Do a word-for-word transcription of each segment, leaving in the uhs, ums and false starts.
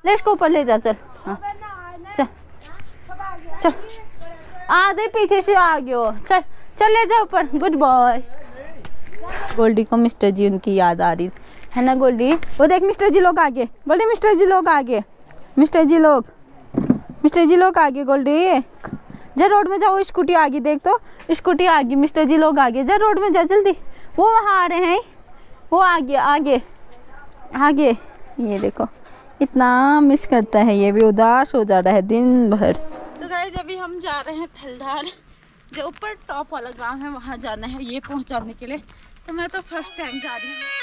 ले इसको ऊपर ले जा, चल। हाँ चल चल, आधे पीछे से आ गयो, चल चल ले जा ऊपर, गुड बॉय। गोल्डी को मिस्टर जी उनकी याद आ रही है ना गोल्डी? वो देख मिस्टर जी लोग आगे, गोल्डी मिस्टर जी लोग आगे, मिस्टर जी लोग मिस्टर जी लोग आगे। गोल्डी जा रोड में जाओ, स्कूटी आगे, देख तो स्कूटी आगे, मिस्टर जी लोग आगे, जा रोड में जा जल्दी। वो वहाँ आ रहे हैं, वो आगे आगे आगे। ये देखो इतना मिस करता है, ये भी उदास हो जा रहा है दिन भर। तो गाइस अभी हम जा रहे हैं थलधार, जो ऊपर टॉप वाला गांव है, वहाँ जाना है ये पहुँचाने के लिए। तो मैं तो फर्स्ट टाइम जा रही हूँ।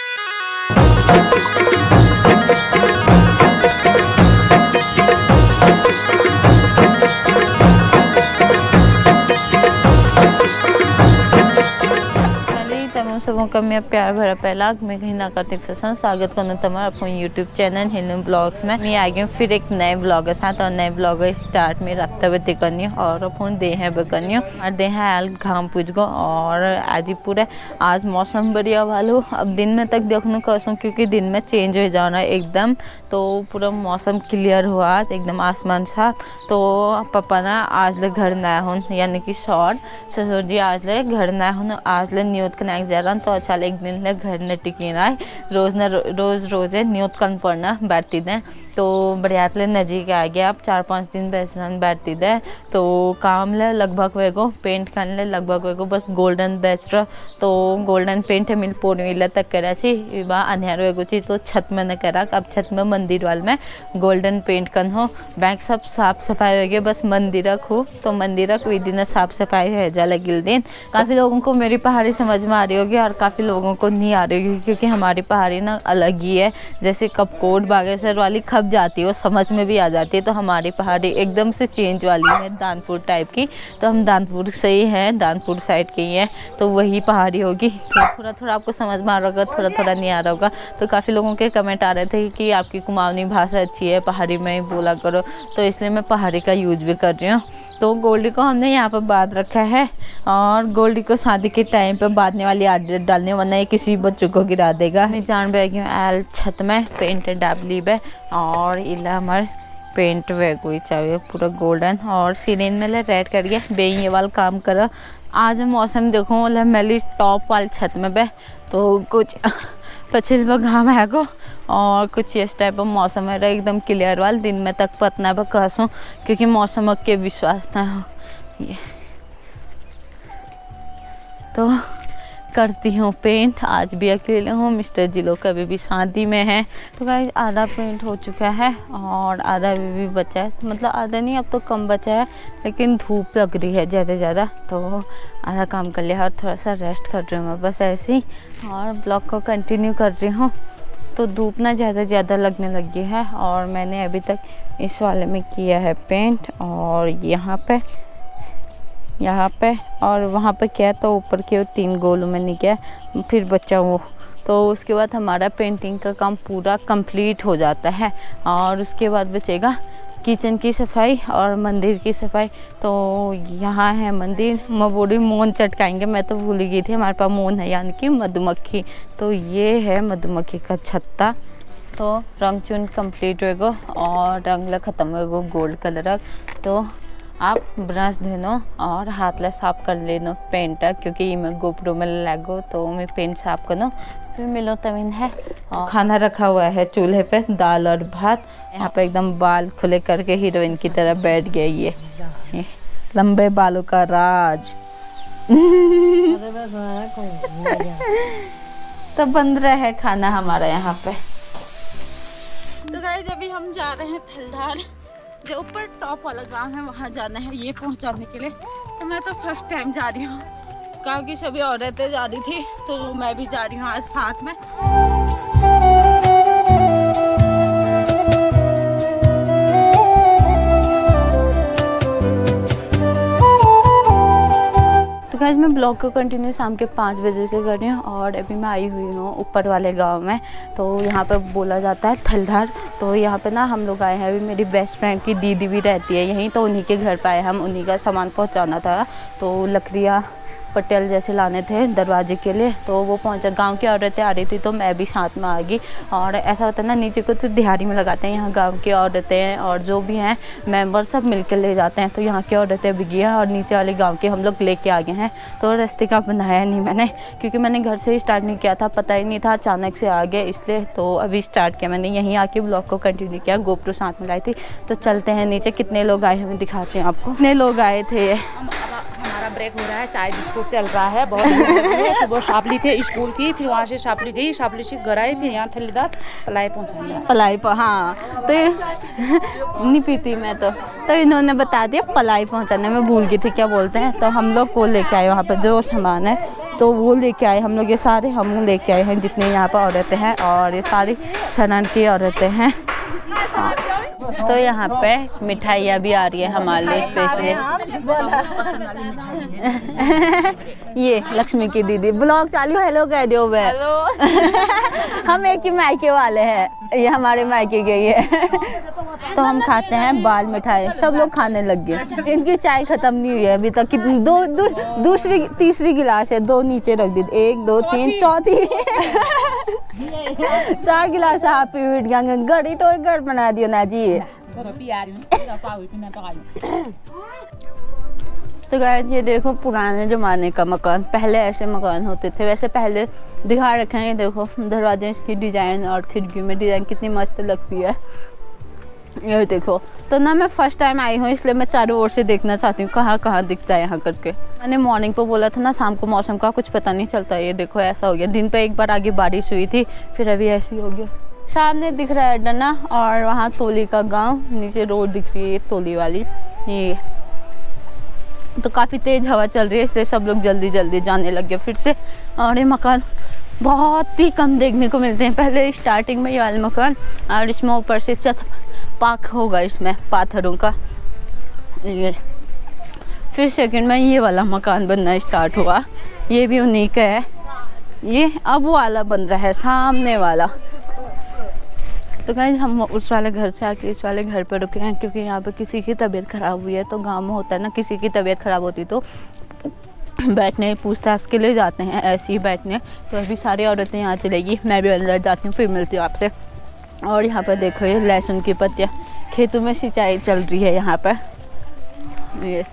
सबों का मैं प्यार भरा पहला मैं कहीं ना करती पसंद स्वागत करना तुम्हारा अपने यूट्यूब चैनल हिलम ब्लॉग्स में। मैं आ गई फिर एक नए ब्लॉग के साथ, और नए ब्लॉग स्टार्ट में रखते हुए करनी और अपन दे हैं बकनी और दे हैं आल घाम पूछ गो। और आज ही पूरा आज मौसम बढ़िया वालू, अब दिन में तक देखने कसूँ क्योंकि दिन में चेंज हो जाना एकदम, तो पूरा मौसम क्लियर हुआ आज एकदम आसमान साफ। तो पापा ना आज ले घर नया हूँ, यानी कि शॉर्ट ससुर जी आज ले घर नया हूँ, आज ले न्यूत कनाक जा रहा तो अच्छा एक दिन ले घर ने टिकी ना रोज न रोज रोज न्यूत कन पड़ना बैठती दें। तो बढ़िया ले नजीक आ गया, अब चार पाँच दिन बेचरन बैठती दे। तो काम ले लगभग वेगो पेंट करने ले लगभग वेगो बस गोल्डन बेच रहा, तो गोल्डन पेंट मिल पोर्णिला तक करा छी बा अन्हार वेगो छी, तो छत में न करा, अब छत में मंदिर वाल में गोल्डन पेंट कन हो। बैंक सब साफ सफाई हो गई, बस मंदिर हो तो मंदिर कोई दिन साफ सफाई है जा लगिल दिन। काफ़ी लोगों को मेरी पहाड़ी समझ में आ रही होगी और काफ़ी लोगों को नहीं आ रही होगी, क्योंकि हमारी पहाड़ी ना अलग ही है। जैसे कपकोट बागेश्वर वाली खब जाती है वो समझ में भी आ जाती है, तो हमारी पहाड़ी एकदम से चेंज वाली है दानपुर टाइप की। तो हम दानपुर से ही हैं, दानपुर साइड के ही हैं, तो वही पहाड़ी होगी। तो थोड़ा थोड़ा आपको समझ में आ रहा होगा, थोड़ा थोड़ा नहीं आ रहा होगा। तो काफ़ी लोगों के कमेंट आ रहे थे कि आपकी कुमाऊनी भाषा अच्छी है, पहाड़ी में ही बोला करो, तो इसलिए मैं पहाड़ी का यूज भी कर रही हूँ। तो गोल्डी को हमने यहाँ पर बांध रखा है, और गोल्डी को शादी के टाइम पे बांधने वाली आदत डालने, वरना ये किसी बच्चों को गिरा देगा। मैं जान बैगी हूँ एल छत में पेंट डाबली बे, और इला हमारे पेंट वे कोई चाहिए पूरा गोल्डन, और सीरीन में ले रेड करिए बे ये वाला काम करो। आज मौसम देखो मेरी टॉप वाली छत में बे, तो कुछ पछिल व घाम है को, और कुछ इस टाइप का मौसम है एकदम क्लियर वाल, दिन में तक पतना पर कहूँ क्योंकि मौसम के विश्वास ना हो। ये तो करती हूँ पेंट, आज भी अकेले हूँ, मिस्टर जी लोग कभी भी शादी में है। तो गाइस आधा पेंट हो चुका है और आधा अभी भी बचा है, तो मतलब आधा नहीं अब तो कम बचा है, लेकिन धूप लग रही है ज़्यादा ज़्यादा, तो आधा काम कर लिया और थोड़ा सा रेस्ट कर रही हूँ मैं बस ऐसे ही, और ब्लॉग को कंटिन्यू कर रही हूँ। तो धूप ना ज़्यादा ज़्यादा लगने लगी है, और मैंने अभी तक इस वाले में किया है पेंट, और यहाँ पे यहाँ पे और वहाँ पे किया, तो ऊपर के तीन गोलों में नहीं किया, फिर बच्चा वो, तो उसके बाद हमारा पेंटिंग का काम पूरा कंप्लीट हो जाता है। और उसके बाद बचेगा किचन की सफाई और मंदिर की सफाई। तो यहाँ है मंदिर, मैं बोली मोन चटकाएंगे, मैं तो भूल गई थी हमारे पास मोन है यानी कि मधुमक्खी, तो ये है मधुमक्खी का छत्ता। तो रंग चुन कंप्लीट होएगा और रंग ख़त्म होएगा गोल्ड कलर, तो आप ब्रश धोनो और हाथ ला साफ कर लेनो पेंट, क्योंकि मैं गोप्रो में लगो तो मैं पेंट साफ करनो। फिर मिलो तमीन है, और खाना रखा हुआ है चूल्हे पे, दाल और भात। यहाँ पे एकदम बाल खुले करके हीरोइन की तरह बैठ गया ये, ये लंबे बालों का राज। तो बन रहा है खाना हमारा यहाँ पे। तो गाइस अभी हम जा रहे हैं थलधार, जो ऊपर टॉप वाला गांव है, वहाँ जाना है ये पहुँचाने के लिए। तो मैं तो फर्स्ट टाइम जा रही हूँ, गाँव की सभी औरतें जा रही थी, तो मैं भी जा रही हूँ आज साथ में। तो गाइस मैं ब्लॉग को कंटिन्यू शाम के पाँच बजे से कर रही हूँ, और अभी मैं आई हुई हूँ ऊपर वाले गांव में। तो यहाँ पे बोला जाता है थलधार, तो यहाँ पे ना हम लोग आए हैं। अभी मेरी बेस्ट फ्रेंड की दीदी भी रहती है यहीं, तो उन्हीं के घर पे आए हम, उन्हीं का सामान पहुँचाना था। तो लकड़ियाँ पटेल जैसे लाने थे दरवाजे के लिए, तो वो पहुंचा। गांव की औरतें आ रही थी तो मैं भी साथ में आ गई। और ऐसा होता है ना, नीचे कुछ दिहाड़ी में लगाते हैं, यहाँ गांव की औरतें और जो भी हैं मेंबर सब मिलकर ले जाते हैं। तो यहाँ की औरतें बिकी हैं और नीचे वाले गाँव के हम लोग लेके आ गए हैं। तो रास्ते का बनाया नहीं मैंने, क्योंकि मैंने घर से ही स्टार्ट नहीं किया था, पता ही नहीं था, अचानक से आ गए इसलिए। तो अभी स्टार्ट किया मैंने, यहीं आके ब्लॉग को कंटिन्यू किया। गोप्रो साथ में लाई थी। तो चलते हैं नीचे, कितने लोग आए हमें दिखाते हैं आपको। कितने लोग आए थे। हमारा ब्रेक हो रहा है, चाय बिस्कुट चल रहा है। बहुत सुबह शापली थे स्कूल की, फिर वहाँ से शापली गई, शापली से घर आई, फिर यहाँ थलीदार पलाई पहुँचाई। पलाई पर हाँ, तो नहीं पीती मैं तो तो इन्होंने बता दिया पलाई पहुँचाने में, भूल गई थी क्या बोलते हैं। तो हम लोग को लेके आए वहाँ पर जो सामान है, तो वो लेके आए हम लोग। ये सारे हम लेके आए हैं जितने यहाँ पर औरतें हैं, और ये सारी सनन की औरतें हैं। हाँ। तो यहाँ पे मिठाइयाँ भी आ रही है हमारे लिए स्पेशली। ये लक्ष्मी की दीदी ब्लॉग चालू, हेलो कह दियो वे। हम एक ही मायके वाले हैं, ये हमारे मायके गई है। तो हम खाते हैं बाल मिठाई, सब लोग खाने लग गए। इनकी चाय खत्म नहीं हुई है अभी तक। कितनी दो दू, दूसरी तीसरी गिलास है, दो नीचे रख दी, एक दो तीन चौथी चार गिलास आप पी गए। गड़ी तो घर बना दियो ना जी। तो गाइस ये देखो पुराने जमाने का मकान, पहले ऐसे मकान होते थे। वैसे पहले दिखा रखे हैं, ये देखो दरवाजे की डिजाइन और खिड़की में डिजाइन कितनी मस्त लगती है। ये देखो, तो ना मैं फर्स्ट टाइम आई हूँ इसलिए मैं चारों ओर से देखना चाहती हूँ कहाँ कहाँ दिखता है यहाँ करके। मैंने मॉर्निंग पे बोला था ना, शाम को मौसम का कुछ पता नहीं चलता। ये देखो ऐसा हो गया, दिन पे एक बार आगे बारिश हुई थी, फिर अभी ऐसी हो गया। सामने दिख रहा है डना, और वहाँ तोली का गांव, नीचे रोड दिख रही है तोली वाली। ये तो काफ़ी तेज़ हवा चल रही है इसलिए सब लोग जल्दी जल्दी जाने लग गए फिर से। और ये मकान बहुत ही कम देखने को मिलते हैं। पहले स्टार्टिंग में ये वाले मकान, और इसमें ऊपर से छत पाक होगा इसमें पाथरों का। ये फिर सेकंड में ये वाला मकान बनना स्टार्ट हुआ, ये भी उन्हीं का है। ये अब वाला बन रहा है सामने वाला। तो गाइस हम उस वाले घर से आके इस वाले घर पर रुके हैं, क्योंकि यहाँ पे किसी की तबीयत ख़राब हुई है। तो गांव में होता है ना, किसी की तबीयत ख़राब होती तो बैठने पूछताछ के लिए जाते हैं, ऐसे ही बैठने। तो अभी सारी औरतें यहाँ चलेगी, मैं भी अंदर जाती हूँ, फिर मिलती हूँ आपसे। और यहाँ पर देखो ये लहसुन की पत्तियाँ, खेतों में सिंचाई चल रही है यहाँ पर। ये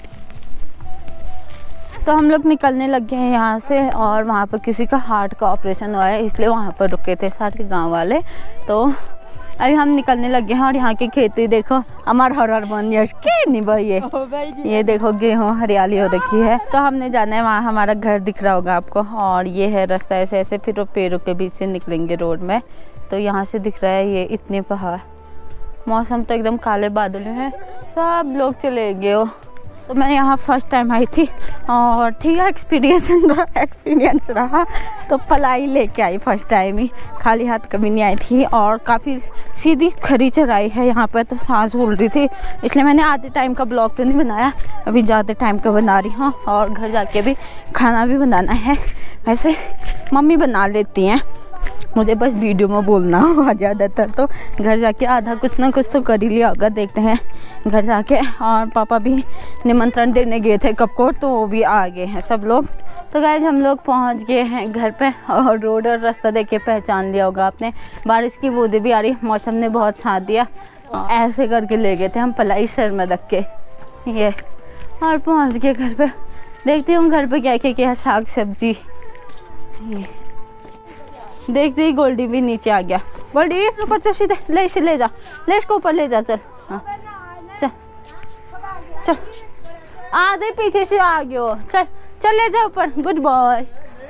तो हम लोग निकलने लग गए हैं यहाँ से, और वहाँ पर किसी का हार्ट का ऑपरेशन हुआ है इसलिए वहाँ पर रुके थे सारे गांव वाले। तो अभी हम निकलने लग गए हैं, और यहाँ की खेती देखो, अमर हर बन के नहीं भाई। ये ये देखो गेहूँ हरियाली हो रखी है। तो हमने जाना है वहाँ, हमारा घर दिख रहा होगा आपको, और ये है रास्ता ऐसे ऐसे, फिर वो पेड़ों के बीच से निकलेंगे रोड में। तो यहाँ से दिख रहा है ये इतने पहाड़, मौसम तो एकदम काले बादल हैं, सब लोग चले गए हो। तो मैं यहाँ फर्स्ट टाइम आई थी, और ठीक है एक्सपीरियंस एक्सपीरियंस रहा। तो पलाई लेके आई फर्स्ट टाइम ही, खाली हाथ कभी नहीं आई थी। और काफ़ी सीधी खरी चढ़ाई है यहाँ पर, तो सांस फूल रही थी, इसलिए मैंने आधे टाइम का ब्लॉग तो नहीं बनाया, अभी ज़्यादा टाइम का बना रही हूँ। और घर जाके भी खाना भी बनाना है। वैसे मम्मी बना लेती हैं, मुझे बस वीडियो में बोलना होगा ज़्यादातर। तो घर जाके आधा कुछ ना कुछ तो कर ही लिया होगा, देखते हैं घर जाके। और पापा भी निमंत्रण देने गए थे कब को, तो वो भी आ गए हैं सब लोग। तो गाइस हम लोग पहुंच गए हैं घर पे, और रोड और रास्ता देख के पहचान लिया होगा आपने। बारिश की बूंदें भी आ रही, मौसम ने बहुत साथ दिया। ऐसे करके ले गए थे हम पलाई सर में रख के ये, और पहुँच गए घर पे। देखती हूँ घर पे क्या क्या क्या साग सब्जी। ये देखते ही गोल्डी भी नीचे आ गया। गोल्डी ऊपर से सीधे ले इसे ले जा, ले इसको ऊपर ले जा। चल हाँ चल चल, आधे पीछे से आ गयो। चल चल ले जा ऊपर, गुड बॉय।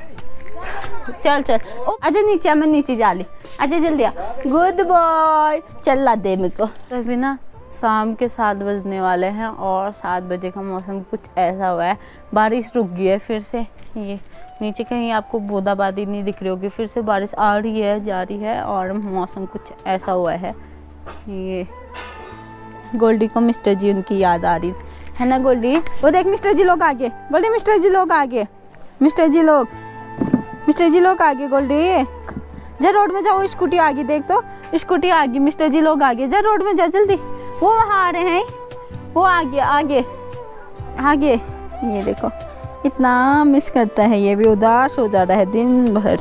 चल चल अजय नीचे, मैं नीचे जा ली, अजय जल्दी आ, गुड बॉय। चल ला दे मेरे को। तो अभी ना शाम के सात बजने वाले हैं, और सात बजे का मौसम कुछ ऐसा हुआ है, बारिश रुक गई है फिर से। ये नीचे कहीं आपको बूंदाबांदी नहीं दिख रही होगी, फिर से बारिश आ रही है जा रही है, और मौसम कुछ ऐसा हुआ है। ये गोल्डी को मिस्टर जी उनकी याद आ रही है ना गोल्डी। वो देख मिस्टर जी लोग आगे, गोल्डी मिस्टर जी लोग आगे, मिस्टर जी लोग मिस्टर जी लोग आगे। गोल्डी जा रोड में जाओ, स्कूटी आगे देख, तो स्कूटी आगे, मिस्टर जी लोग आगे, जा रोड में जा जल्दी। वो वहाँ आ रहे हैं, वो आगे आगे आगे। ये देखो इतना मिस करता है, ये भी उदास हो जा रहा है दिन भर।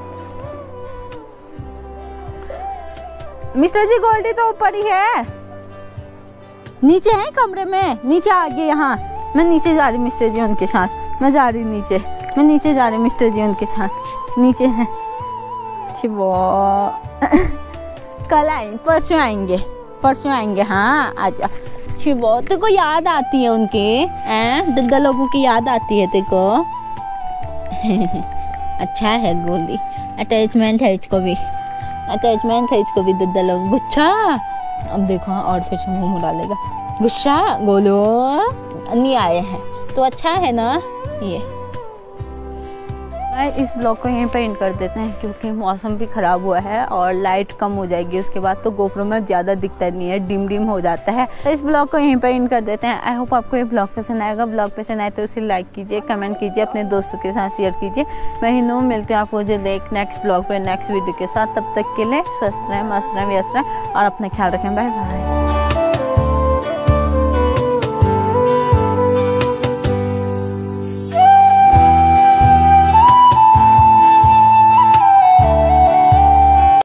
मिस्टर जी गोल्डी तो ऊपर ही है, नीचे है कमरे में, नीचे आ गए यहाँ। मैं नीचे जा रही मिस्टर जी उनके साथ, मैं जा रही नीचे, मैं नीचे जा रही मिस्टर जी उनके साथ, नीचे हैं। वो कल आएंगे, परसों आएंगे, परसों आएंगे। हाँ आजा। छिबो तेरे को याद आती है उनकी, हैं दद्दा लोगों की याद आती है तेरे को। अच्छा है गोली, अटैचमेंट है इसको भी, अटैचमेंट है इसको भी दद्दा लोग। गुच्छा अब देखो और फिर से मुँह डालेगा। गुस्सा गोलो नहीं आए हैं तो अच्छा है ना। ये इस ब्लॉग को यहीं पे एंड कर देते हैं क्योंकि मौसम भी ख़राब हुआ है और लाइट कम हो जाएगी उसके बाद, तो गोप्रो में ज़्यादा दिखता नहीं है, डिम डिम हो जाता है। तो इस ब्लॉग को यहीं पे एंड कर देते हैं। आई होप आपको ये ब्लॉग पसंद आएगा। ब्लॉग पसंद आए तो उसे लाइक कीजिए, कमेंट कीजिए, अपने दोस्तों के साथ शेयर कीजिए। मैं हिनू मिलती हूँ आपको जल्द एक नेक्स्ट ब्लॉग पर नेक्स्ट वीडियो के साथ। तब तक के लिए स्वस्थ रहें, मस्त रहें, व्यस्त रहें और अपना ख्याल रखें। Bye bye.